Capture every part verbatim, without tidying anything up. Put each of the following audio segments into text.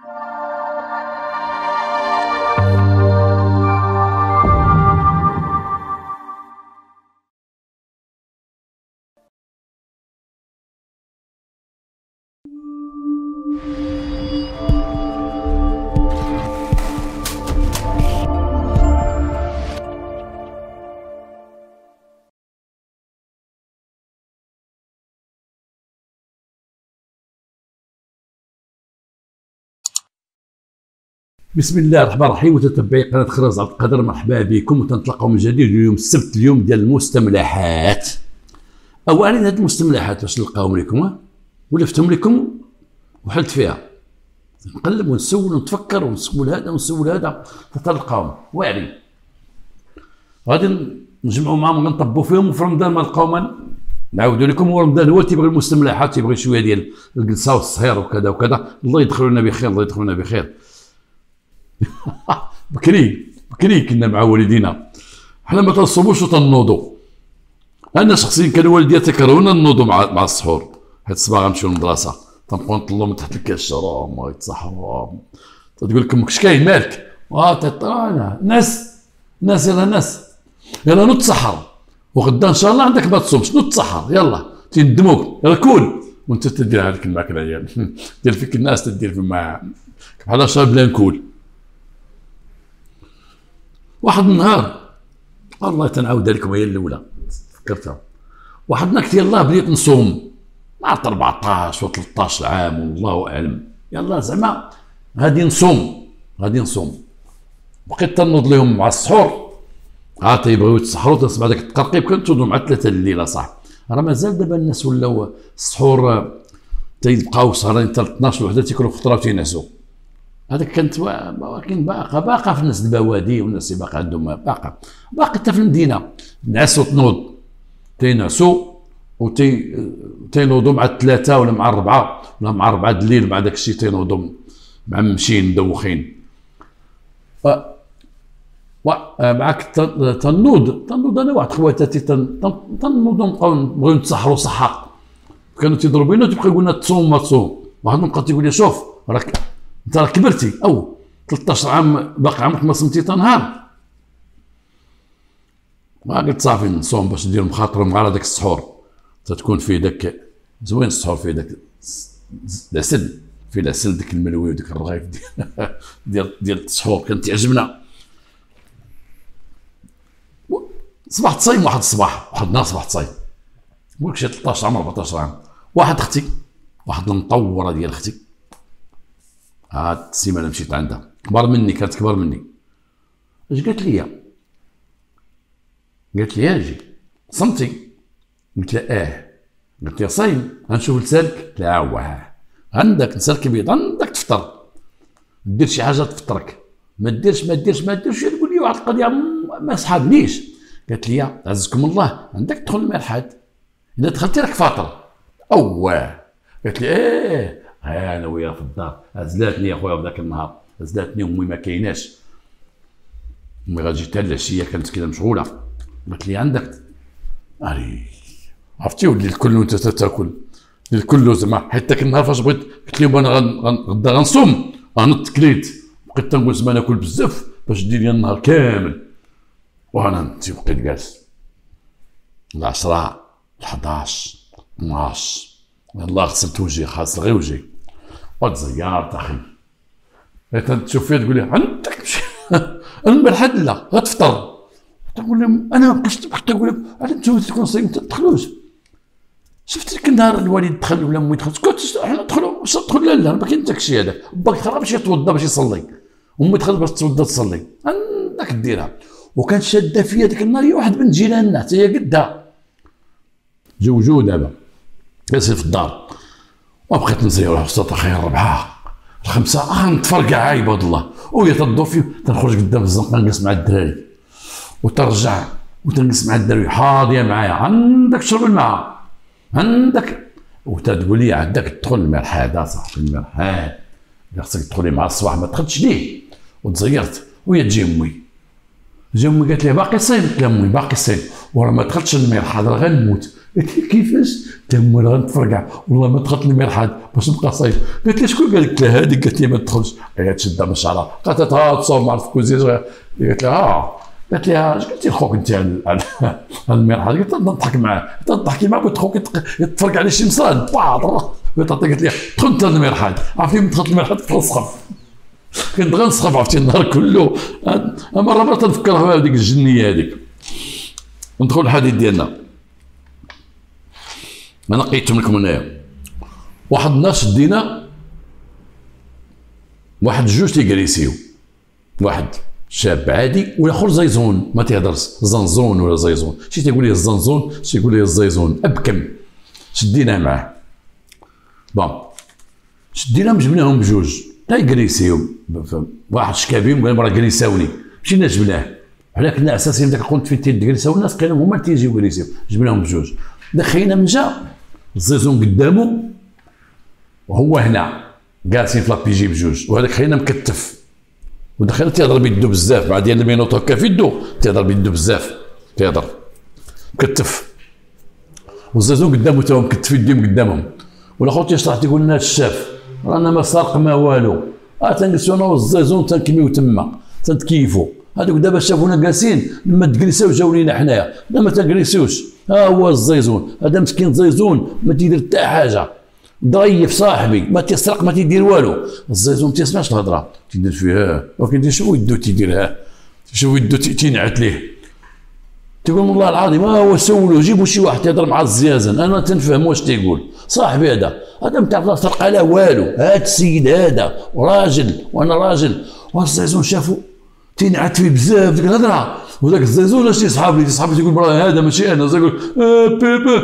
بسم الله الرحمن الرحيم. متتبعي قناه خرز عبد القادر، مرحبا بكم وتنطلقوا من جديد. اليوم السبت، اليوم ديال المستملحات. اولا هاد المستملحات واش نلقاهم لكم ولفتهم لكم وحلت فيها، نقلب ونسول ونتفكر ونسول هذا ونسول هذا تلقاهم واعرين. غادي نجمعوا معهم ونطبوا فيهم، وفي رمضان ما نلقاهم نعاودوا لكم. ورمضان هو تيبغي المستملحات، تيبغي شويه ديال الجلسه والصهير وكذا وكذا. الله يدخلنا بخير، الله يدخلنا بخير. بكري بكري كنا مع والدينا حنا ما تنصوموش وتنوضوا. انا شخصيا كان والديا تكرهونا نوضوا مع مع السحور، حيت الصباح غنمشيو للمدرسه تنبقاو نطلوا من تحت الكاس الشراب ما يتصحوا. تقول لكم كش كاين مالك؟ اه تطانا ناس ناس يلا ناس يلا نوض تسحر، وغدا ان شاء الله عندك ما تصومش، نوض تسحر يلا تندموك يلا كول. وانت تدير هذيك الماكله ديال دير فيك الناس، تدير فيما بحال شرب بلا نكول. واحد النهار والله تنعاودها لكم، هي الاولى فكرتها. واحد النهار يلاه بديت نصوم مع أربعطاش و ثلاثطاش عام والله اعلم. يلا زعما غادي نصوم غادي نصوم بقيت تنوض لهم مع السحور. ها تيبغيو يتسحروا، تنسمع داك التقرقيب كنتوضوا مع ثلاثه الليله صح. راه مازال دابا الناس ولاو السحور تيبقاو سهرين حتى اثناش وحده، تيكونوا فطره وتينعسوا. هذاك كانت ولكن باقا باقا في الناس البوادي والناس اللي باقا عندهم باقا باقي حتى في المدينه نعس وتنوض، تينعسوا وتي تينوضوا مع الثلاثه ولا مع الربعه ولا مع اربعه الليل، مع داك الشيء تينوضوا معمشين مدوخين. و معاك تنوض تنوض انا واحد خواتاتي تنوضوا نبقاو نبغيو نتسحروا صحا، كانوا تيضربونا وتبقى يقول لنا تصوم ما تصوم. واحد بقى تيقول لي شوف راك انت راه كبرتي، او ثلاثطاش عام باقي عمرك ما صمتي تنهار. ما قلت صافي نصوم باش ندير مخاطره مع هذاك السحور، تتكون فيه داك زوين السحور، فيه داك العسل، فيه العسل داك الملوي وداك الرغيف ديال ديال ديال السحور كان تيعجبنا. صبحت صايم واحد الصباح، واحد النهار صبحت صايم، نقول لك شي ثلاثطاش عام أربعطاش عام. واحد اختي، واحد المطوره ديال اختي، هاد السيمانه مشيت عندها، كبر مني، كانت كبر مني. اش قالت لي؟ قالت لي اجي صمتي؟ قلت لها اه. قلت لها صايم؟ غنشوف لسانك؟ قلت لها واه عندك لسانك بيض، عندك تفطر، دير شي حاجه تفطرك، ما ديرش ما ديرش ما ديرش. تقول لي واحد القضيه ما صحابنيش. قالت لي عزكم الله عندك تدخل الملحاد، اذا دخلتي راك فاطر. اواه. قالت لي ايه ها انا وياها في الدار. عزلاتني يا خويا في ذاك النهار، عزلاتني امي ما كايناش، امي غتجي حتى العشيه كانت كده مشغوله. قالت لي عندك اري عرفتي ولي الكل وانت تاكل الكل زعما. حيت ذاك النهار فاش بغيت قلت لهم انا غدا غنصوم، انا تكليت بقيت تنقول زعما ناكل بزاف باش دير لي النهار كامل. وانا انت بقيت جالس العشرة الحداش اثناش يلاه غسلت وجهي، خاص غير وجهي وتزيرت اخي. تشوف فيها تقول لي عندك مشي الملحد لا غتفطر. تقول لهم انا ما بقيتش تقول لهم على انتم تكون صايم ما تدخلوش. شفت ديك النهار الوالد دخل ولا امي دخلت، كنت حنا ندخلوا واش تدخل؟ لا لا ما كاين داك الشيء هذا. باك دخل باش يتوضا باش يصلي، امي دخلت باش تتوضا تصلي، عندك ديرها. وكانت شاده فيا ديك النهار هي واحد بنت جيراننا حتى هي قدها، جوجو دابا جالسين في الدار. وبقيت نزيرها في خير الربعه الخمسه اه نتفرقع عايبه الله، وهي تدور فيه. تنخرج قدام الزنقه نجلس مع الدراري وترجع وتنجلس مع الدراري حاضيه معايا، عندك شرب الماء عندك. وتقول لي عندك تدخل المرحاض اصاحبي المرحاض، خاصك تدخلي مع الصباح ما دخلتش ليه. وتزيرت وهي تجي امي، جا امي قالت لي باقي صايم؟ قلت لها امي باقي صايم وراه ما دخلتش المرحاض راه غنموت. قلت له كيفاش؟ تما غنتفرقع والله ما دخلت المرحاض باش نبقى صايب. قالت لي شكون قال لك؟ لا هذيك. قالت لي ما تدخلش. هي تشدها من شعرها قالت لها تصور مع الكوزين. قالت لها اه. قالت لها اش قلتي لخوك انت على المرحاض؟ قلت لها نضحك معاه. قلت لها تضحكي معاه بغيت خوك يتفرقع على شي مصاد باض. قالت لي دخل انت للمرحاض. عرفتي من دخلت المرحاض كنت نسخف، كنت غنسخف عرفتي النهار كله. مره مره تنفكر في هذيك الجنيه هذيك. ندخل الحديث ديالنا. انا لقيتهم لكم هنايا. واحد النهار شدينا واحد جوج تيجريسيو، واحد شاب عادي والاخر زيزون ما تيهضرش، زنزون ولا زيزون، شي تيقول لي الزنزون شي تيقول لي الزيزون، ابكم. شدينا معاه بون، شديناهم جبناهم بجوج تيجريسيو. واحد شكا بهم قال راه جريساوني، مشينا جبناه. حنا كنا على اساس داك القنت فين تيجريساو الناس كانوا هما اللي تيجيو يجريسيو، جبناهم بجوج. دخينا من جا الزيزون قدامه وهو هنا جالسين في لابيجي بجوج، وهذاك خلينا مكتف. ودخلنا تيهضر بيدو بزاف مع ديال المينوط هكا في يدو، تيهضر بيدو بزاف، تيهضر مكتف. والزيزون قدامه تا هو مكتف يديهم قدامهم. والاخر تيشرح تيقول لنا الشاف رانا ما سارق ما والو، اه تنجلسو انا والزيزون تنكميو تما تنتكيفو. هذوك دابا شافونا جالسين لما تجلساو جاو لينا حنايا، لا ما تنجلسوش. ها هو الزيزون هذا مسكين زيزون ما تيدير حتى حاجه، ضيف صاحبي ما تيسرق ما تيدير والو. الزيزون ما تيسمعش الهضره تيدير فيها، ولكن شوف يدو تيديرها، شوف يدو تينعت ليه. تيقول والله العظيم ها هو سولو جيبوا شي واحد يهضر مع الزيازن انا تنفهم واش تيقول. صاحبي هذا هذا ما تعرف لا سرق لا والو، هذا السيد هذا راجل وانا راجل. والزيزون شافو تينعت فيه بزاف ديك الهضره. وذاك الزيزون اش تيصحاب لي تيصحاب تيقول برا هذا ماشي انا، تيقول اه بيبا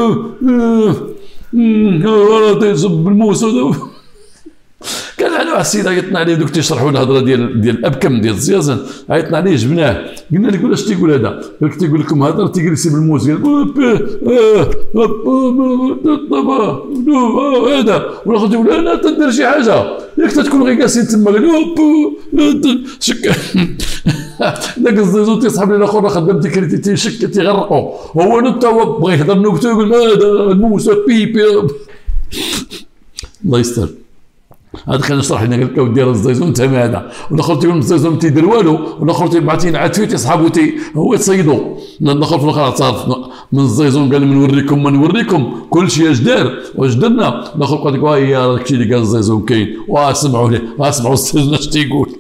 اه تيصب بالموس. كان على واحد السيد عيطنا عليه دوك تيشرحوا الهضره ديال ديال الابكم ديال الزيازن، عيطنا عليه جبناه. قلنا له اش تيقول هذا؟ قال لك تيقول لكم هضر تيجلسي بالموس. قال هذا والاخر تيقول انا تندير شي حاجه ياك تكون غير جالسين تما. قال شك ذاك الزيزون تيصحاب لي الاخر خدام تيكريتي تيشك تيغرقوا. هو انت هو بغى يهضر نكته يقول هذا الموس بيبي. الله يستر. هذا كان يشرح لنا قال لك ودير الزيزون تما هذا، والاخر تيقول الزيزون ما تيدير والو، والاخر تيبعث تينعت فيه تصحابو تي هو تصيدو. الاخر في الاخر اعترف من الزيزون قال من نوريكم ما نوريكم كل شيء اش دار واش درنا. الاخر قال لك واه هي داك الشيء اللي قال الزيزون كاين، واه سمعوا ليه واه سمعوا الزيزون اش تيقول.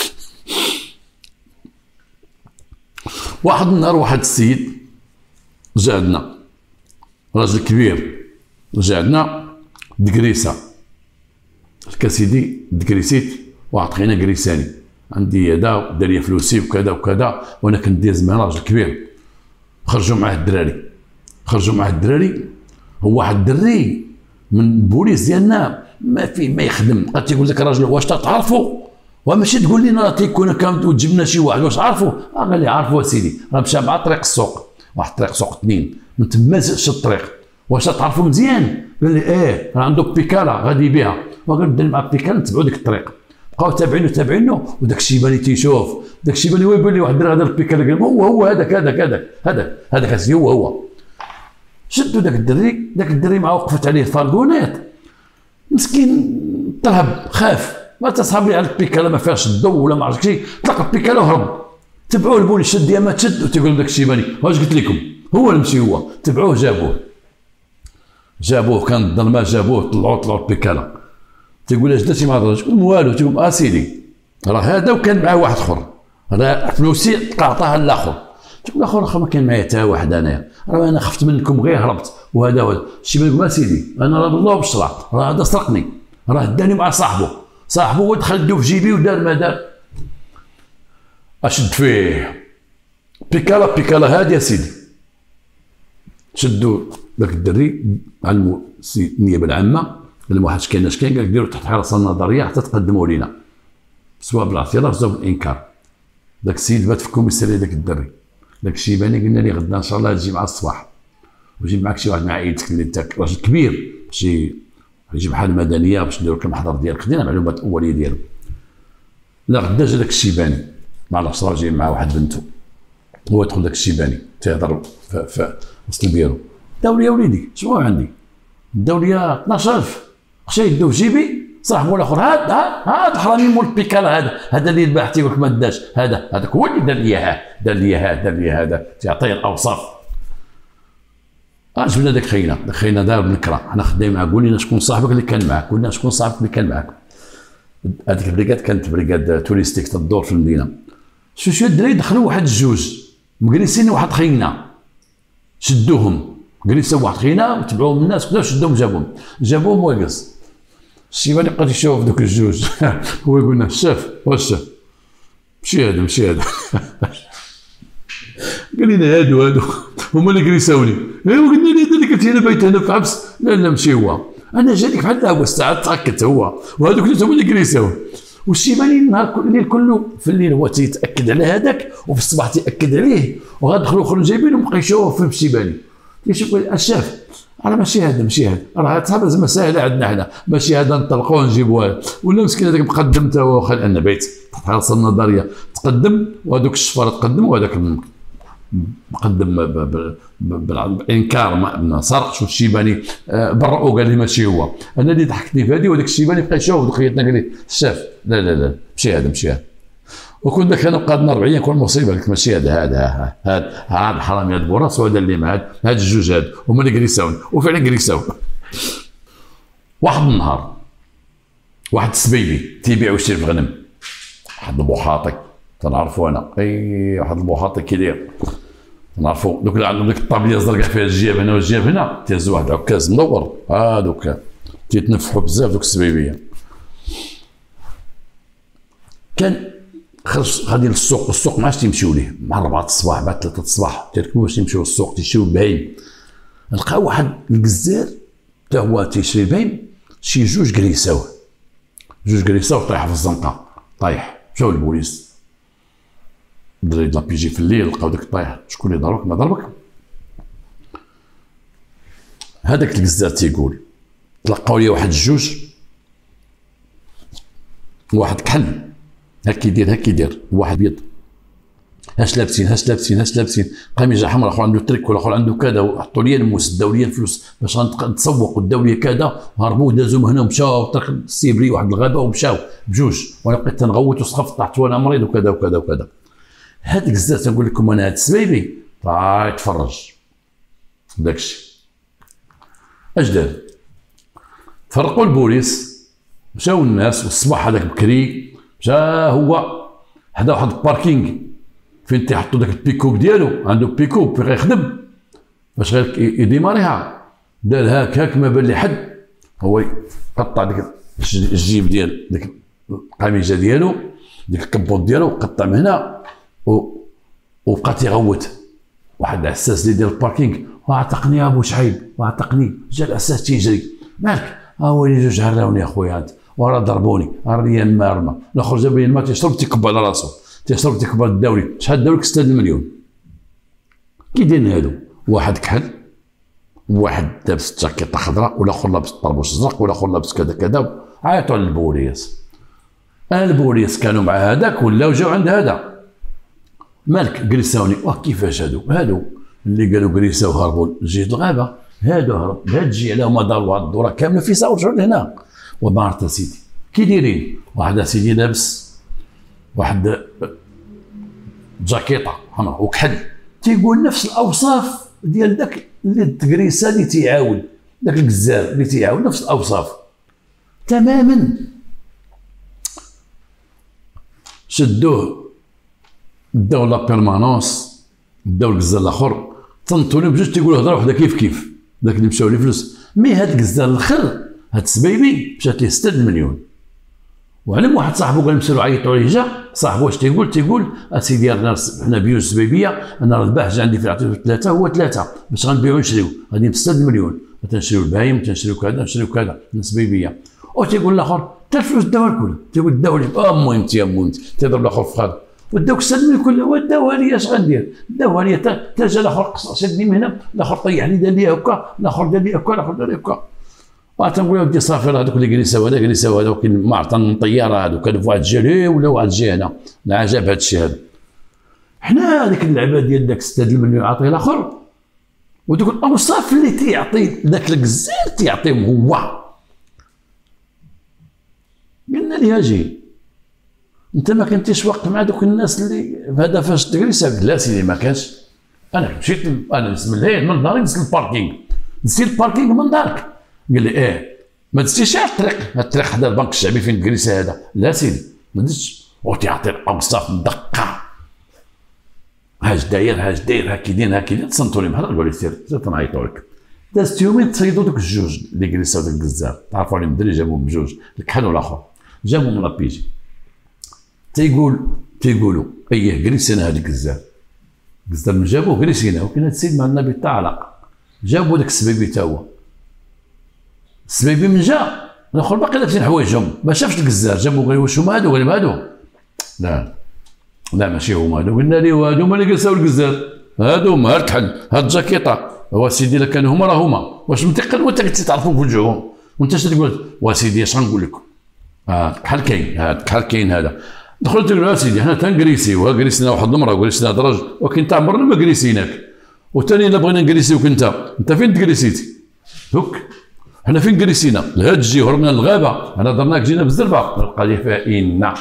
واحد النهار واحد السيد جا عندنا، راجل كبير جا عندنا دكريسه. قلت سيدي دكريسيت وعطينا كريساني عندي هذا دار لي فلوسي وكذا وكذا، وانا كندير مع راجل كبير. خرجوا معاه الدراري، خرجوا معاه الدراري. هو واحد الدري من البوليس ديالنا ما فيه ما يخدم. بقى تيقول لك الراجل واش تعرفوا؟ وماشي تقول لنا راه تيكون كامل وتجبنا شي واحد واش عرفوا؟ اه قال لي عرفوا سيدي، راه مشى مع طريق السوق، واحد طريق سوق اثنين من تما شد الطريق. واش تعرفوا مزيان؟ قال لي ايه راه عنده بيكالا غادي بها. وقال ندير مع بيكالا نتبعوا ديك الطريق. بقاو تابعينه تابعينه وداك الشيباني تيشوف، داك الشيباني هو يبان لي واحد هذا البيكالا قال هو هو هذاك هذاك هذاك هذاك هذاك اسيدي هو هو. شدوا داك الدري، داك الدري مع وقفت عليه الفارغونيت مسكين ترهب خاف، ما تصحاب لي على البيكالا ما فيهاش الضو ولا ما عرفت شي، طلق البيكالا وهرب. تبعوه البوليس شد يا ما تشد وتيقول داك الشيباني واش قلت لكم هو اللي مشي هو. تبعوه جابوه جابوه كان الظلمه جابوه طلعوا طلعوا البيكالا. تيقول اش درتي مع الراجل؟ تقول والو. تيقول اه سيدي راه هذا وكان معاه واحد اخر، راه فلوسي قاطعها الاخر. تقول الاخر اخر ما كان معايا حتى واحد انايا، راه انا خفت منكم غير هربت وهذا هذا. الشيباني يقول اه سيدي انا راه بالله بالشرع راه هذا سرقني، راه داني مع صاحبه، صاحبه هو دخل يدو في جيبي ودار ما دار. اشد فيه بيكالا بيكالا هادي يا سيدي. شدوا ذاك الدري علموا النيابه العامه، قال لهم واحد اش كاين اش كاين، قال لك ديروا تحت حراسه النظريه حتى تقدموا لينا سواء بالاعتراف سواء بالانكار. ذاك السيد بات في الكوميساريه ذاك الدري، ذاك الشيباني قلنا لي غدا ان شاء الله تجي مع الصباح وجيب معك شي واحد من عائلتك اللي انت راجل كبير شي يجي بحال المدنيه باش نديروا لك المحضر ديالك، خدينا المعلومات الاوليه ديالو. لا غدا جا ذاك الشيباني مع العشره جاي مع واحد بنته، هو يدخل ذاك الشيباني تيهضر في وسط البيرو. داو لي وليدي شنو عندي؟ داو لي اثناش ألف خشي يدو في جيبي. صاحبو الاخر هاد هاد هاد الحرامي مول البيكال هذا هذا اللي ذبح تيقول لك ما داش هذا هذاك هو اللي دار لي ها دار لي ها دار لي هذا تعطيه الاوصاف. اه جبنا داك خينا داك خينا دار بنكره حنا خدامين معاه قول لنا شكون صاحبك اللي كان معاك قلنا شكون صاحبك اللي كان معاك. هذيك البريكاد كانت بريكاد توريستيك تدور في المدينه. شو شو الدراري دخلوا واحد الجوج مجلسين واحد خينا شدوهم جلسوا واحد خينا وتبعوهم الناس كلهم شدوهم جابوهم جابوهم واقص. الشيباني بقى يشوف دوك الجوج هو يقول لنا شاف واش شاف ماشي هذا ماشي هذا قال لنا هادو هادو هما اللي جلساوني ايوا قلنا له هذا اللي قلت انا بايت هنا في حبس لا لا ماشي هو انا جانيك بحال هو الساعه تاكدت هو وهذوك اللي هما اللي جلساوه. والشيباني النهار الليل كله في الليل هو تيتاكد على هذاك وفي الصباح تياكد عليه وغادخلوا اخرين جايبينهم بقى يشوف في الشيباني تيشوف الشاف راه ماشي هذا ماشي هذا راه صاحب زعما ساهله عندنا حنا ماشي هذا نطلقوه نجيبوه ولا مسكين هذاك مقدم تا هو واخا لان بيت حرص النظريه تقدم وهذوك الشفاره تقدم وهذاك مقدم بالانكار ما سرقش والشيباني برئو قال لي ماشي هو. انا اللي ضحكتني في هذه وذاك الشيباني بقى يشوف خيتنا قال لي شاف لا لا لا ماشي هذا ماشي هذا وكنا كانوا قادنا أربعين يكون مصيبه قلت ماشي هذا هذا هذا هذا حرامي هذا بوراس وهذا اللي مع هذا الجوج هذا هما اللي جلساون وفعلا جلساون. واحد النهار واحد السبيبي تيبيع ويشري في الغنم واحد البوحاطي تنعرفو انا اي واحد البوحاطي كيدير نعرفو دوك اللي عندهم ديك الطابليه الزرقاء فيها الجياب هنا والجياب هنا تيهز واحد عكاز مدور هادوك تيتنفحوا بزاف دوك السبيبيه. كان خرج غادي للسوق والسوق ما عادش تيمشيو ليه مع أربعة الصباح بعد ثلاثة الصباح تيركبوا باش يمشيو للسوق تيشريو البهايم. لقاو واحد الجزار حتى هو تيشري البهايم شي جوج جليساوه جوج جليساوه طايح في الزنقه طايح مشاو للبوليس. الدراري د لابيجي في الليل لقاو داك طايح شكون اللي ضربك ما ضربك. هذاك الجزار تيقول تلقاو لي واحد الجوج واحد كحل هاك يدير هاك يدير واحد بيض هاش لابسين هاش لابسين هاش لابسين قميجه حمراء اخر عنده تريك والاخر عنده كذا وحطوا لي الموس داو لي الفلوس باش غنتسوق وداو لي كذا هربوا دازوا من هنا ومشاو طريق السيبري واحد الغابه ومشاو بجوج وانا بقيت تنغوت وسخفت طحت وانا مريض وكذا وكذا وكذا. هذاك الزاد تنقول لكم انا هذا السبيبي طاي تفرج داكشي اش دار فرقوا البوليس مشاو الناس والصباح هذاك بكري جا هو حدا واحد الباركينغ فين تيحطوا داك البيكوب ديالو عنده بيكوب فين غيخدم باش غير يديماريها دار هاك هاك ما بان لي حد هو قطع ديك الجيب ديال ديك القميجه ديالو ديك الكبوط ديالو قطع من هنا و وبقى تيغوت. واحد العساس اللي ديال الباركينغ واعتقني ابو شعيب واعتقني جا العساس تيجري مالك ها هو اللي جوج هراوني اخويا انت وراه ضربوني راني المارمه الاخر جاب لي الماء تيشرب تيكب على راسو تيشرب تيكب الدوري شحال داولك ستة المليون. كي دايرين هادو واحد كحل واحد لابس جاكيطه خضراء والاخر لابس طربوش ازرق والاخر لابس كذا كذا عيطوا للبوليس. البوليس كانوا مع هذاك ولاو جاو عند هذا مالك جلساوني واه كيفاش هادو هادو اللي قالوا جلساو هربوا لجهه الغابه هادو هرب هاد تجي عليهم داروا هاد الدوره كامله في ساعه ورجعوا لهنا. وما عرفت سيدي كي دايرين واحد سيدي لابس واحد جاكيطه حمراء وكحل تيقول نفس الاوصاف ديال داك اللي التكريسه اللي تيعاود داك الجزار اللي تيعاود نفس الاوصاف تماما. شدوه داو لا بيرمانونس داو الجزار الاخر تنطوني بجوج تيقولوا هضره وحده كيف كيف داك اللي مشاو ليه فلوس. مي هاد الجزار الاخر هاد السبيبي مشات ليه ستة المليون وعلم واحد صاحبو قال مسالو عيطوا عليه جا صاحبو واش تيقول تيقول اسيدي رانا حنا بيوج سبيبيه انا راه ذبح جا عندي في العطيه ثلاثه هو ثلاثه باش غنبيعو نشريو غادي ب ستة المليون تنشريو البهايم تنشريو كذا نشريو كذا من سبيبيه. او تيقول الاخر حتى الفلوس داوها لكل تيقول داو لي امو انت يا امو انت تضرب الاخر في خاطر وداوك ستة المليون كله وداوها لي اش غندير داوها لي حتى جا الاخر شدني من هنا الاخر طيح لي دار لي هكا الاخر دار لي هكا الاخر دار لي هكا. وتنقول ودي صافي راه هذوك اللي جلسوا هذا جلسوا هذا كاين معطل من طياره هذوك كانوا في واحد الجهه ولا واحد الجهه هنا العجب هذا الشيء هذا. حنا هذيك اللعبه ديال داك ستة المليون عاطيه الاخر ودوك الاوصاف اللي تيعطي ذاك الجزار تيعطيهم هو. قلنا ليه اجي انت ما كنتيش واقف مع دوك الناس اللي هذا فاش تجريسه؟ لا سيدي ما كانش. انا مشيت انا بسم الله من داري نزل الباركينغ، نزل الباركينغ من دارك. قال لي ايه ما دزتيش على الطريق، الطريق حدا البنك الشعبي فين تجريسه هذا؟ لا سيدي ما دزتش. وتيعطي الاوصاف دقه، هاش داير هاش داير هاكي داير هاكي داير. تصنتوا لي بحال قالوا لي سير سير تنعيطوا لك. دازت يومين تصيدوا دوك الجوج اللي جلسوا داك الجزار، تعرفوا عليهم الدري جابوهم بجوج الكحل والاخر جابوهم من لابيجي. تيقول تيقولوا ايه جريسينا هذا الجزار، الجزار من جابوه جريسينا. وكان هذا السيد مع النبي تاع علاقه، جابوا داك السبيبي تا هو. السبيبي من جا الاخر باقي لابسين حوايجهم ما شافش الجزار، جابوا قال واش هما هادو؟ قال هادو لا لا ماشي هما هادو. قلنا ليه هادو هما اللي جلسوا الجزار، هادو هما الكحل هاد الجاكيطه. هو سيدي الا كانوا هما راه هما، واش منطقي وانت كنتي تعرفهم في وجههم وانت اش تقول؟ وسيدي اش غنقول لكم؟ اه الكحل كاين، هذا الكحل كاين هذا. دخلت تقول له سيدي حنا تنكريسيو، وكريسينا واحد المراه وكريسينا هذا الراجل، ولكن انت عمرنا ما كريسيناك. وثاني الا بغينا نكريسيوك انت، انت فين تكريسيتي؟ هك حنا فين كريسينا؟ لهاد الجي هربنا للغابه، حنا درناك جينا بالزربه. قال لي فإن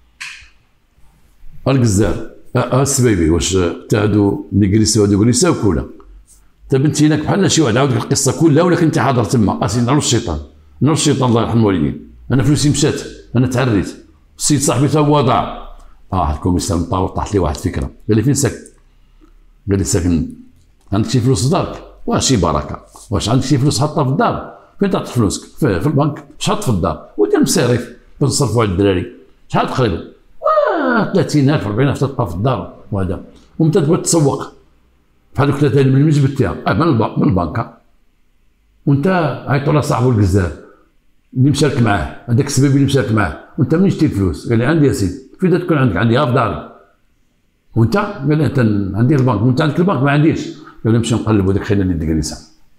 الجزار اه السبيبي واش تا هادو اللي كريسيو هادو كريساوك ولا؟ انت بنتي هناك بحال شي واحد عاود لك القصه كلها ولا كنتي حاضر تما؟ اسيدي نعرف الشيطان، نعرف الشيطان الله يرحم الوالدين. انا فلوسي مشات، انا تعريت، السيد صاحبي تا هو ضاع. اه الكوميسار مطاول طاحت لي واحد الفكره، قال لي فين ساكن؟ قال لي ساكن عندك شي فلوس في دارك؟ واش شي بركه، واش عندك شي فلوس حاطها في الدار؟ فين تعطي فلوسك؟ في, في البنك. شحال حط في الدار؟ ودير مصاريف باش نصرفوا على الدراري. شحال تقريبا؟ واه ثلاثين ألف أربعين ألف تلقى في الدار وهذا. وانت تبغي تسوق بحال دوك ثلاثة مليون جبتيها اه من البنكه. وانت عيطوا له صاحبو الجزار اللي مشارك معاه، هذاك السبيبي اللي مشارك معاه، وانت منين جبتي الفلوس؟ قال لي عندي يا سيدي. فين تكون عندك؟ عندي ها في داري. وانت؟ قال لي انت عندي البنك. وانت عندك البنك؟ ما عنديش. قال لي نمشيو نقلبوا ديك خلينا ندير كريسه.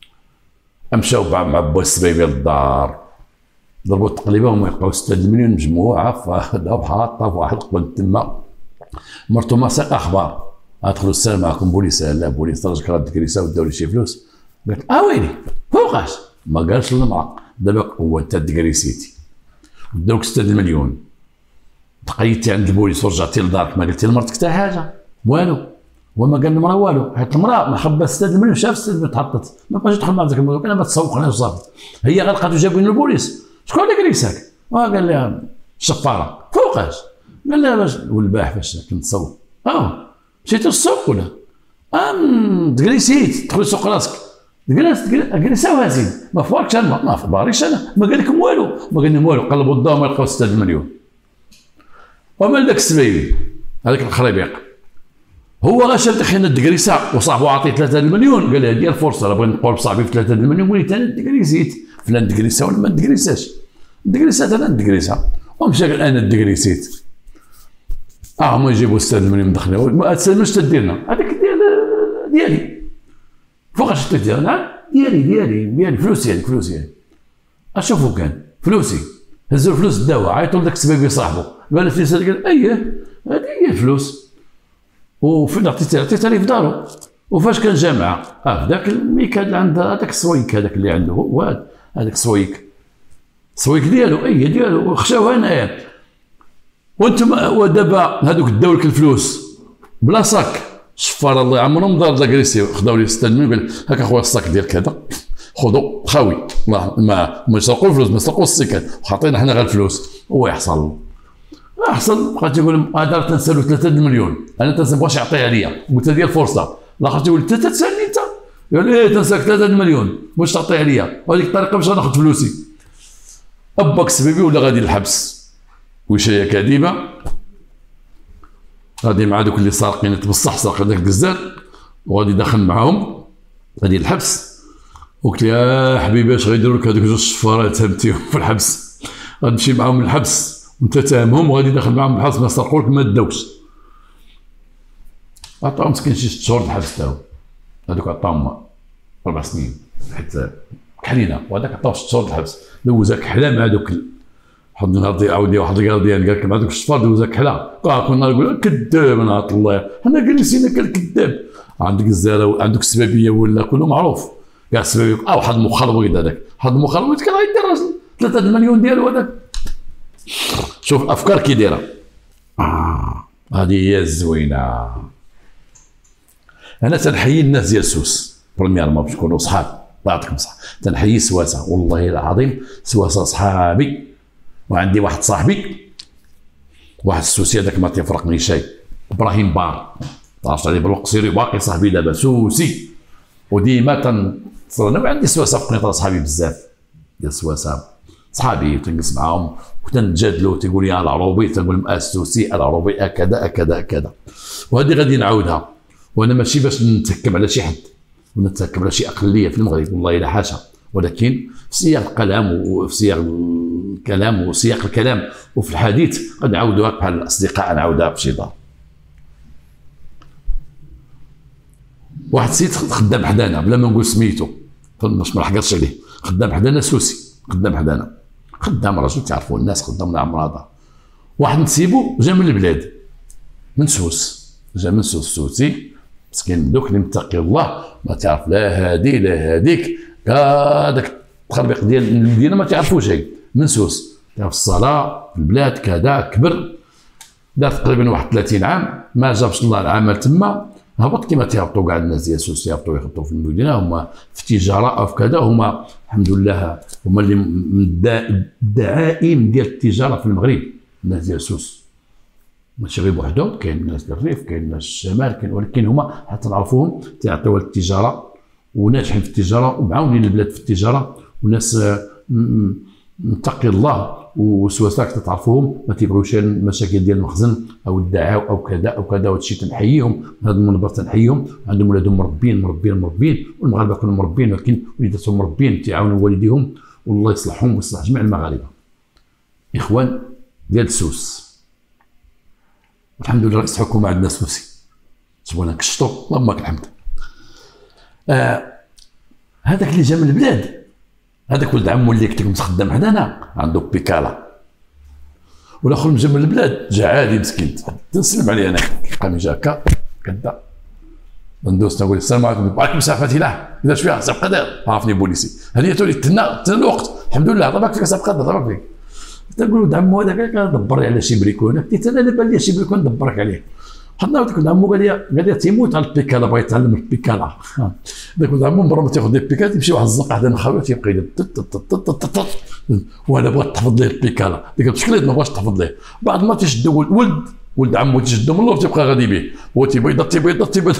مشاو مع با السبيبي للدار، ضربوا التقليبه وما يلقاو ستة المليون مجموعه فاخذها وحاطها في واحد القبل تما. مرتو ما ساق اخبار، ادخلوا السلام عليكم بوليس. لا بوليس راجل راه الكريسه وداو لي شي فلوس. قالت اه ويلي فوقاش؟ ما قالش للمراه. دابا هو انت دكريسيتي داوك ستة المليون، تقيدتي عند البوليس ورجعتي لدارك، ما قلتي لمرتك حتى حاجه والو. وما قال المراه والو، حيت المراه ما خبات ستة المليون، شاف ستة المليون تحطت، ما بقاش يدخل مع ذاك الموضوع. انا ما تسوقناش وصافي. هي غير لقاتو جابوين للبوليس. شكون اللي كريساك؟ اه قال لها الشفاره. فوقاش؟ قال لها باش والباح فاش كنت نتصور. اه مشيتي للسوق ولا؟ ام تكريسيت تدخل السوق راسك. جلست جلسوا سيدي ما فواركش انا، ما فباريش انا، ما قال لكم والو، ما قال لهم والو. قلبوا الدار ما لقاو ستة المليون. ومال داك السبيبي هذاك الخريبيق هو غا شاد خينا الدكريسه وصاحبو عطيه ثلاثة المليون. قال لها دير فرصه، راه بغيت نقول بصاحبي في ثلاثة المليون وليت انا دكريسيت. فلان دكريسه ولا ما دكريساش؟ دكريسات انا دكريسه. ومشى قال انا دكريسيت. اه هما يجيبوا ستة المليون دخلوا ما تسلمش تديرنا هذاك ديال ديالي. فوقاش تدير؟ نعم ديالي ديالي ديالي فلوس ديالي فلوس ديالي. اشوفوا كان فلوسي. هزوا الفلوس داوها، عيطوا لذاك السبيبي صاحبه قال له فلوس، قال اييه هذه هي الفلوس. وفين عطيتها؟ عطيتها لي في دارو. وفاش كان جامعه اه ذاك الميكاد اللي عند هذاك السويك هذاك اللي عنده هو هذاك السويك السويك ديالو اي ديالو خشاوها هنايا. وانتم ودابا هذوك داو لك الفلوس بلا صاك. شفار الله عمرهم دار لاكريسيو خداو لي ستة المليون. قال هاك اخويا الصاك ديالك هذا خذوا خاوي ما ما ما يسرقوا الفلوس، ما يسرقوا السكات، وحاطين حنا غير الفلوس. هو يحصل احسن بقى تيقول هذا تنسالو ثلاثة المليون، انا تنسى بغاش يعطيها ليا، قلت له ديال فرصه. الاخر تيقول انت تسالني انت؟ يقول ايه تنساك ثلاثة المليون باش تعطيها ليا، وهذيك الطريقه باش ناخذ فلوسي. اباك السبيبي ولا غادي للحبس وشايه كاذبه، غادي مع دوك اللي سارقين بصح سرق هذاك الجزار وغادي داخل معاهم غادي للحبس. قلت له يا حبيبي اش غيديروا لك هذوك جوج صفارات تهمتيهم في الحبس؟ غتمشي معاهم للحبس وانت تاهمهم وغادي داخل معاهم الحبس، ما سرقوا لك ما داوكش. عطاهم مسكين شي ست شهور الحبس تاعو، هذوك عطاهم اربع سنين حيت كحلينا، وهذاك عطاو ست شهور الحبس. دوزاك حلا مع دوك واحد النهار عاودي واحد الكارديان قال لك مع دوك الصفار دوزاك حلا. كنا نقول كذاب نعط الله، حنا جالسين كالكذاب. عندك الزاره، عندك السبابيه ولا كله معروف كاع السبابيه. اه واحد المخلوط هذاك، واحد المخلوط كان غيدير راجل ثلاثة المليون ديالو هذاك. شوف الافكار كي دايره. اه هذه هي الزوينه. انا تنحيي الناس ديال سوس بريميرمون باش نكونوا صحاب، الله يعطيكم الصحه. تنحيي سواسه والله العظيم، سواسه صحابي. وعندي واحد صاحبي واحد السوسي هذاك ما تيفرقني شيء، ابراهيم بار، تعرفت عليه بالقصيري، باقي صاحبي دابا سوسي وديما تنتصل انا. وعندي سواسه في قنيطره صحابي بزاف ديال سواسه صحابي، وتنجلس معاهم وتنتجادلوا، تيقول لي العروبي، تنقول لهم السوسي العروبي اكذا اكذا اكذا. وهذه غادي نعاودها، وانا ماشي باش نتهكم على شي حد ولا نتهكم على شي اقليه في المغرب، والله لا حاشا، ولكن في سياق الكلام وفي سياق الكلام وسياق الكلام وفي الحديث قد نعاودوها بحال الاصدقاء، نعاودها في شي دار. واحد السيد خدام حدانا بلا ما نقول سميتو باش ما نحقرش عليه، خدام حدانا سوسي، خدام حدانا، خدام راجل تعرفوا الناس، خدام من عمر هذا. واحد نسيبو جا من البلاد من سوس، جا من سوس سوسي مسكين، دوك اللي متقي الله ما تعرف لا هادي لا هاديك، هذاك التخربيق ديال المدينه ما تعرفوش شيء، من سوس تعرف الصلاه في البلاد كذا، كبر دار تقريبا واحد ثلاثين عام، ما جابش الله العمل تما، هبط كما تيهبطوا كاع الناس ديال سوس، يهبطوا يخبطوا في المدينه، هما في التجاره او في كذا، هما الحمد لله هما اللي من الدعائم ديال التجاره في المغرب، الناس ديال سوس ماشي غير بوحدهم، كاين الناس ديال الريف، كاين الناس الشمال، كاين، ولكن هما حتى نعرفوهم تيعطيوها للتجاره وناجحين في التجاره ومعاونين البلاد في التجاره، وناس متقي الله. وسواساك تعرفوهم ما تيبغيوش المشاكل ديال المخزن او الدعاو او كذا او كذا، وهذا الشيء تنحييهم، هذا المنبر تنحييهم، عندهم ولادهم مربين مربين مربين، والمغاربه كلهم مربين، ولكن وليداتهم مربين تيعاونوا والديهم، والله يصلحهم ويصلح جميع المغاربه. اخوان ديال سوس، الحمد لله رئيس الحكومه عندنا سوسي، سبونا كشطو اللهم لك الحمد. آه هذاك اللي جا من البلاد، هذاك ولد عمو اللي قلت لكم خدام حدانا عنده بيكالا، والاخر جا من البلاد جا عادي مسكين، تنسلم عليه انا لقاني جا هكا كدا ندوز نقول السلام عليكم، وعليكم السلام ورحمه الله، اذا شويه حساب قدر عرفني بوليسي، هذه تولي تنا تنا الوقت الحمد لله طبعا فيك حساب قدر طبعا فيك. تنقول ولد عمو هذاك دبر لي على شي بريكون، قلت انا لا بان لي شي بريكون دبرك عليه. حنا ولد عمو قال لي قال لي تيموت على البيكالا، بغا يتعلم البيكالا. ذاك ولد عمو برا ما تاخذ لي البيكالا تمشي واحد الزنقه حدا من خاويه تيبقى يدير، وانا بغيت تحفظ ليه البيكالا، ديك التشكيلات ما بغاش تحفظ ليه، بعد ما تيشدو ولد ولد عمو تيشدو من اللور تيبقى غادي به، هو تيبيض تيبيض تيبيض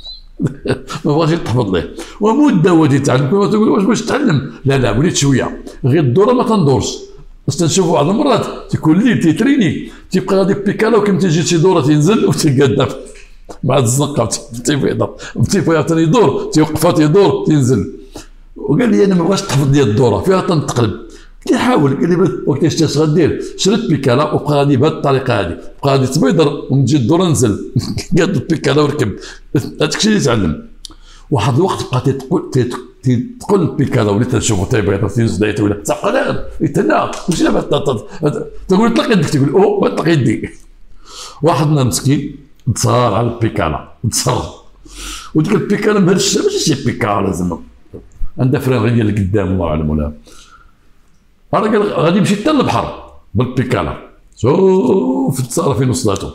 ما بغاش تحفظ ليه، ومده هو تيتعلم. كل ما تقول واش باش تتعلم، لا لا وليت شويه غير الدوره ما تندورش، بس تنشوفوا بعض المرات تيكون الليل تيتريني تيبقى غادي بيكالا، وكيما تيجي شي دوره تينزل وتيقادر مع الزنقه تيبيض تيبقى يدور تيوقفها تيدور تينزل. وقال لي انا ما بغاش تحفظ لي الدوره فيها تنتقلب، قلت له حاول، قال لي وقتاش اش غدير، شريت بيكالا وبقى غادي بهذه الطريقه هذه، بقى غادي تبيضر ومن تجي الدوره نزل قاد البيكالا وركب، هذاك الشيء اللي تعلم. واحد الوقت بقى تيتقول تقول البيكالا وليت نشوفو تيبيض تينزل ولا تبقى لا يتنا ماشي دابا تقول طلق يدك، تقول او طلق يدي. واحد مسكين تصار على البيكالا تصار، وديك البيكالا مهرشه ماشي شي بيكالا زعما عندها فران غير ديال قدام الله اعلم، ولا انا قال غادي يمشي حتى للبحر بالبيكالا، شوف تصار فين وصلاتو،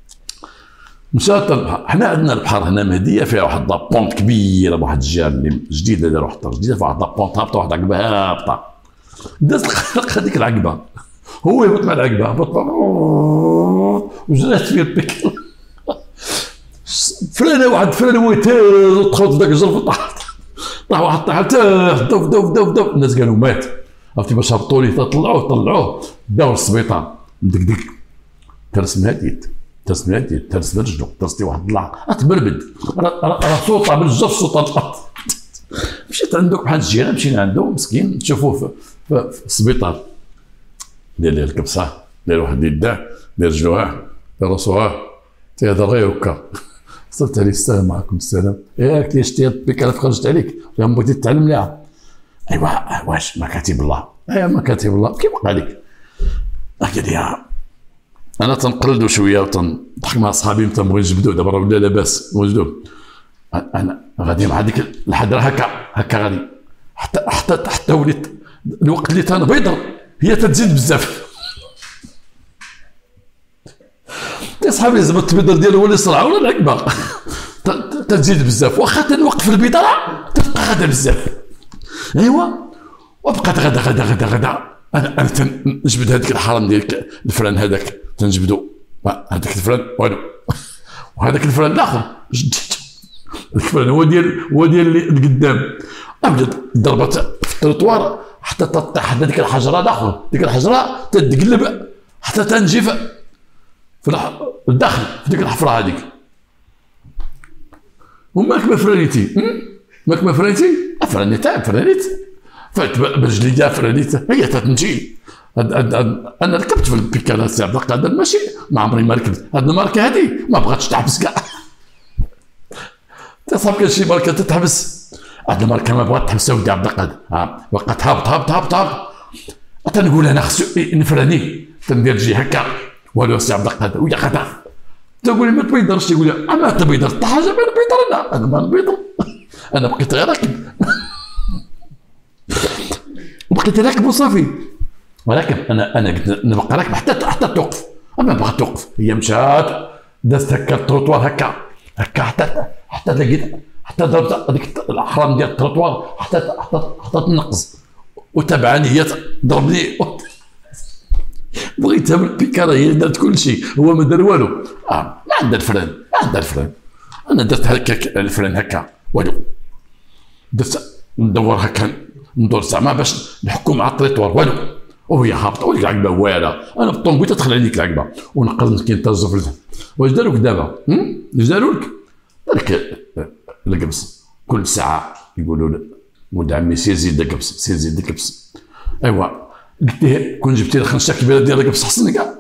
مشى حتى البحر. حنا عندنا البحر هنا مهديه فيها واحد لابونت كبيره بواحد الجهه اللي جديده، داروا واحد جديده في واحد لابونت هابطه، واحد العقبه هابطه، داز لقى هذيك العقبه، هو يهبط مع العقبه هبط وجرات فيه البيكالا، فلانه واحد فلانه هو يتهز دخل في ذاك الجرف طاح طاح واحد طاح تاه دف دف دف دف، الناس قالوا مات، عرفتي باش هبطوا ليه طلعوه طلعوه داو للسبيطار، مدقدق ترسم هاديت ترسم هاديت ترسم برجلو ترستي واحد الضلع تبربد، راه صوطه بالجرف صوطه الارض. مشيت عندك بحال الجيران مشينا عنده مسكين نشوفوه في السبيطار، دير ليه الكبسه، دير واحد يداه، دير رجلوها، دير راسوها، تيهضر غير هكا. وصلت عليه السلام عليكم السلام، ياك لي شتي البيكالا خرجت عليك، يا بغيتي تتعلم ليها، ايوا واش مكاتب الله، ايوا مكاتب الله كيف قال لك. قال لي انا تنقلدو شويه وتنضحك مع صحابي، تنبغي نجبدو دابا راه ولا لاباس نوجدوه، انا غادي مع ديك الحضره هكا هكا غادي حتى حتى حتى وليت الوقت اللي تنبيضر هي تتزيد بزاف. يا صحابي زعما التبيضر ديالو هو اللي صرع ولا العقبه تتزيد بزاف، واخا تنوقف البيضه تبقى غادا بزاف. ايوا وبقات غدا غدا غدا غدا انا انا تنجبد هذيك الحرام ديال الفران هذاك تنجبدو هذاك الفران والو، وهذاك الفران الاخر جديد الفران هو ديال هو ديال اللي قدام ابدا ضربت في التروطوار حتى تطيح هذيك الحجره الاخر، ديك الحجره تتقلب حتى تنجي في الداخل في ديك الحفره هذيك. وماك ما فرانيتي ماك ما فرانيتي فرانيتها فرانيت فات برجليا فرانيت هي تتنجي. انا ركبت في البيكالا سي عبد القادر ماشي ما عمري ما ركبت هاد الماركه هذه ما بغاتش تحبس كاع. تصاب كان شي ماركه تتحبس هاد الماركه ما بغات تحبس ودي عبد القادر وقت هابط هابط هابط هابط تنقول انا خصو نفراني تندير جي هكا والو سي عبد القادر ويا غدا تقول لي ما تبيضرش تقول لي اما تبيضر حتى حاجه ما نبيضر انا انا ما نبيضر انا بقيت غير راكب وبقيت راكب وصافي. ولكن انا انا قلت نبقى راكب حتى حتى توقف، اما بغات توقف هي مشات دازت هكا التروطوار هكا هكا حتى حتى لقيت حتى ضربت هذيك الاحرام ديال التروطوار حتى حتى حتى تنقص وتابعني هي ضربني بغيتها من البيكالا هي دارت كل شيء هو ما دار والو. اه ما عندها الفران ما عندها الفران انا درت هكا الفران هكا والو درت ندور هكا ندور زعما باش نحكم مع التريطوار والو وهي هابطه وديك العقبه واعره انا بالطونبيطه تدخل عليك العقبه ونقز مسكين تا الزفر. واش داروا لك دابا؟ واش داروا لك؟ دارك القبص كل ساعه يقولوا لك ولد عمي سير زيد القبص سير زيد القبص. ايوا قلت له كون جبتي لي خنشه كبيره ديال القبص حسن كاع.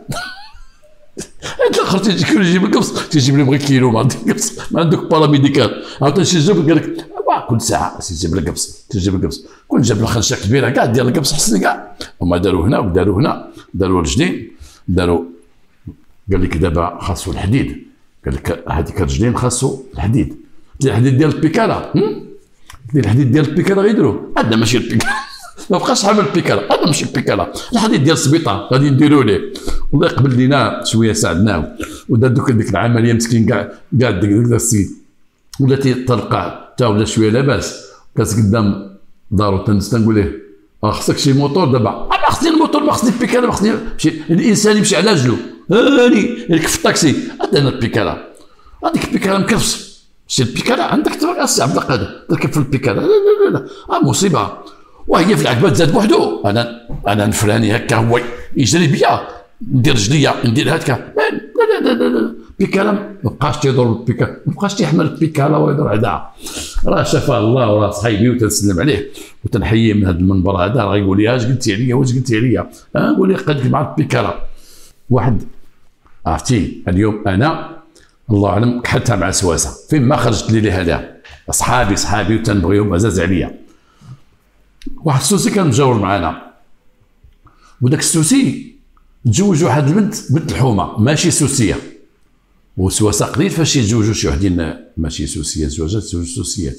انت الاخر تيجي كل يجيب القبص تيجيب لي بغي كيلو ما عندك القبص ما عندك باراميديكال عاوتاني شي جاب قال لك كل ساعه تجيب القبص تجيب القبص كون جاب له خنشه كبيره كاع ديال القبص حسن كاع. هما داروا هنا وداروا هنا داروا الرجلين داروا قال لك دابا خاصو الحديد قال لك هذيك الرجلين خاصو الحديد الحديد ديال البيكالا الحديد ديال البيكالا غيديروا هذا ماشي البيكالا ما بقاش حامل البيكالا هذا ماشي البيكالا الحديد ديال السبيطار غادي نديروا ليه. والله قبل لينا شويه ساعدناه ودار دوك ديك العمليه مسكين كاع كاع ديك السيد ولا تيطلقع تا ولا شويه لاباس كاس قدام دارو تنقول ليه اه خصك شي موتور دابا انا خصني الموتور ما خصني البيكالا ما خصني شي الانسان يمشي على رجلو هاني يركب في الطاكسي هذا انا البيكالا هذيك البيكالا مكرفس شي البيكالا عندك تبغي السي عبد القادر تركب في البيكالا لا لا لا لا اه مصيبه وهي في العقبه تزاد بوحدو انا انا نفراني هكا هو يجري بيا ندير رجليا ندير هكا لا لا لا لا البيكالا ما بقاش تيضرب البيكالا ما بقاش تيحمل البيكالا ويضرب عداها راه شافاه الله وراه صحيبي وتنسلم عليه وتنحييه من هذا المنبر هذا راه يقول لي اش قلتي عليا واش قلتي عليا اه نقول لي قدك مع البيكالا واحد عرفتي اليوم انا الله اعلم كحلتها مع سواسه فين ما خرجت لي لهذا اصحابي صحابي وتنبغيهم عزاز عليا. واحد السوسي كان مجاور معنا وداك السوسي تزوج واحد البنت بنت الحومه ماشي سوسيه وسواسه قليل فاش يتزوجوا شي وحدين ماشي سوسيات زواجات زوج سوسيات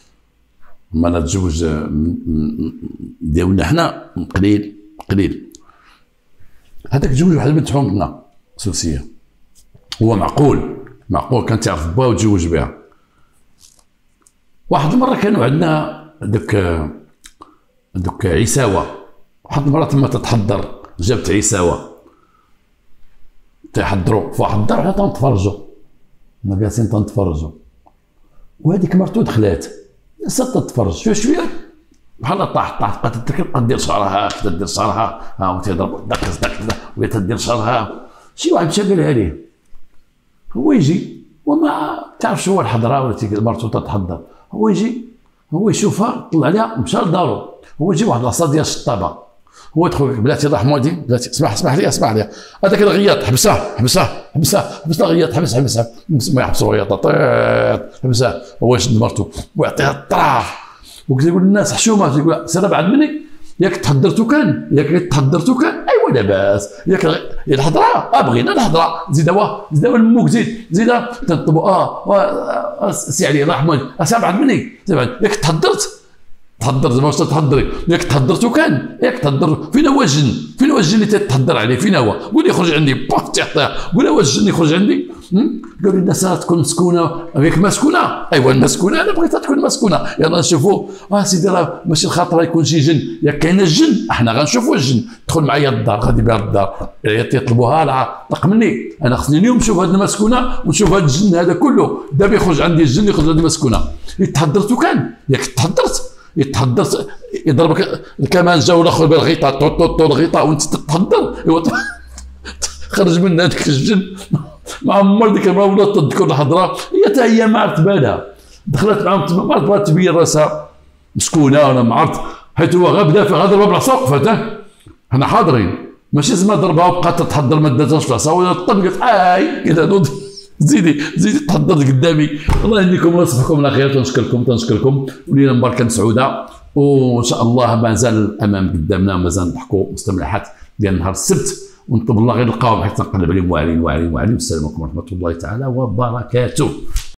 ما انا تزوج ديالنا حنا قليل قليل هذاك تزوج واحد البنت حومتنا سوسيه هو معقول معقول كان تعرف با وتزوج بها. واحد المره كانوا عندنا دوك دوك عيساوه واحد المره تما تتحضر جابت عيساوه تيحضروا في واحد الدار حنا تنتفرجوا حنا جالسين تنتفرجوا وهذيك مرتو دخلات صات تتفرج شويه شويه بحال طاح طاح بقات تركب بقات دير شعرها حتى دير شعرها ها وتيضرب دقز دقز وهي تدير شعرها شي واحد مشى قالها ليه هو يجي وما تعرفش هو الحضره ولا مرتو تتحضر هو يجي هو يشوفها طلع عليها مشى لدارو هو يجي واحد لاصه ديال الشطابه هو يدخل بلاتي الله حمودي بلاتي اسمح اسمح لي اسمح لي هذاك الغياط حبسه حبسه حبسه حبس الغياط حبس حبسها ما يحبسوا الغياط حبسها هو يشد مرتو ويعطيها الطراح وكيقول للناس حشومه يقول سير بعد مني ياك تحضرتو كان ياك تحضرتو كان ايوا ايوا لاباس ياك الهضره اه بغينا الهضره زيدوا زيدوا لموك زيد زيد تنطبوا اه سي علي الله يرحمه اسابعد مني ياك تهدرت تهدر واش تهدري ياك تهدرتو كان ياك تهدر فين هو الجن فين هو الجن اللي تتهدر عليه فين هو قول لي خرج عندي باف تيعطيه قول هو الجن يخرج عندي قالوا لي الناس تكون مسكونه هيك مسكونه ايوا المسكونه انا بغيتها تكون مسكونه يلا نشوفوا اه سيدي راه ماشي الخاطر يكون شي جن ياك كاين الجن احنا غنشوفوا الجن دخل معايا للدار غادي بها للدار يطلبوها طلق مني انا خصني اليوم نشوف هذه المسكونه ونشوف هذا الجن هذا كله دابا يخرج عندي الجن يخرج هذه المسكونه تهدرتو كان ياك تهدرت يتهدر يضربك الكمانجه والاخر بالغيطه طو طو طو الغيطه وانت تتهدر خرج من هذاك الجن ما عمر ديك المراه ولات تذكر الهضره هي حتى هي ما عرفت بالها دخلت معاهم ما عرفت تبين راسها مسكونه ولا ما عرفت حيت هو غير بدا فيها ضربها بالعصا وقفت حنا حاضرين ماشي زعما ضربها وبقات تتهدر ما داتهاش في العصا ولا طلقت اي كذا زيدي زيدي تحضرت قدامي. الله يهنيكم الله يصبحكم على خير. تنشكركم تنشكركم ولينا مباركه سعوده وان شاء الله مازال الامام قدامنا مازال نضحكوا مستملحات ديال نهار السبت ونطلب الله غير نلقاهم حيت نقلب عليهم واعرين واعرين واعرين. والسلام عليكم ورحمه الله تعالى وبركاته.